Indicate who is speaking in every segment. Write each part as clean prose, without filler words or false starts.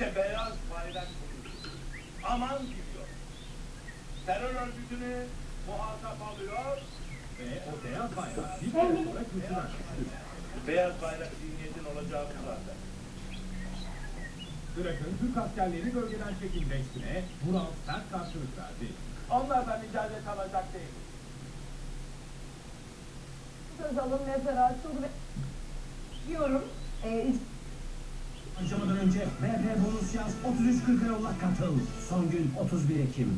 Speaker 1: İşte beyaz bayrak konusu. Aman gidiyor. Terör örgütünü muhatap alıyor
Speaker 2: ve o beyaz bayrak bir süre sonra kültürden düştü.
Speaker 1: Beyaz bayrak zihniyetin olacağı bu zaten.
Speaker 2: Irak'ın Türk askerlerini bölgeden çekim restine Vural sert karşılık verdi.
Speaker 1: Onlarla mücadele kalacak değil.
Speaker 3: Söz alın mezara açıldı ve diyorum.
Speaker 4: Başlamadan önce BP bonus yaz 33.40'a yolla katıl. Son gün 31 Ekim.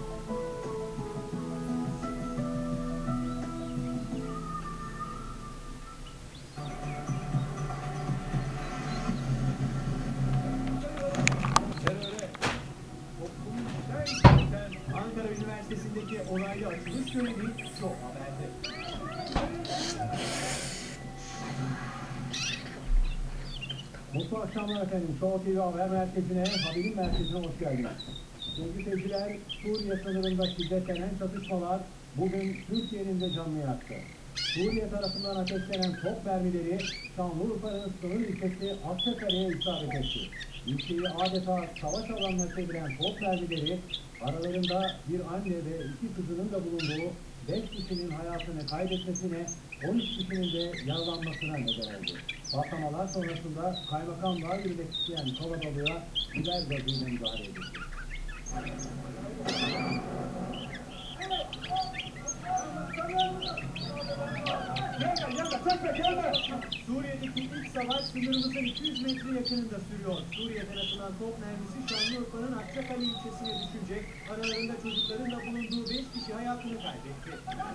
Speaker 2: Ankara Üniversitesi'ndeki olaylı açılış töreni Show Haber'de. Mutlu akşamlar efendim. Show TV Haber Merkezi'ne, haberin merkezine hoş geldiniz. Sevgili seyirciler, Suriye sınırında şiddetlenen çatışmalar bugün Türkiye'nin de canını yaktı. Suriye tarafından ateşlenen top mermileri Şanlıurfa'nın sınır ilçesi Akçakale'ye isabet etti. İlçeyi adeta savaş alanına çeviren top mermileri aralarında bir anne ve 2 kızının da bulunduğu 5 kişinin hayatını kaybetmesine, 13 kişinin de yaralanmasına neden oldu. Patlamalar sonrasında kaymakamlığa yürümek isteyen kalabalığa biber gazıyla müdahale edildi. Suriye'deki ilk savaş sınırımızın 200 metre yakınında sürüyor. Suriye tarafından top mermisi Şanlıurfa'nın Akçakale ilçesine düşünecek. Aralarında çocukların da bulunduğu 5 kişi hayatını kaybetti.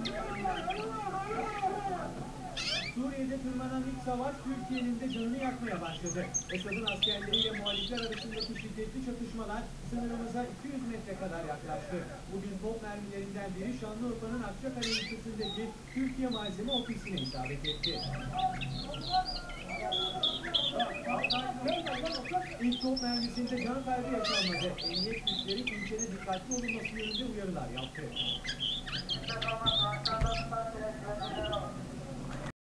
Speaker 2: Suriye'de tırmanan ilk savaş Türkiye'nin de canını yakmaya başladı. Esad'ın askerleriyle muhalifler arasındaki şiddetli çatışmalar sınırımıza 200 metre kadar yaklaştı. Bugün top mermilerinden biri Şanlıurfa'nın Akçakale ilçesindeki Türkiye Malzeme Ofisi'ne isabet etti. İlk top mermisinde can kaybı yaşanmadı. Emniyet güçleri ilçede dikkatli olunması yönünde uyarılar yaptı.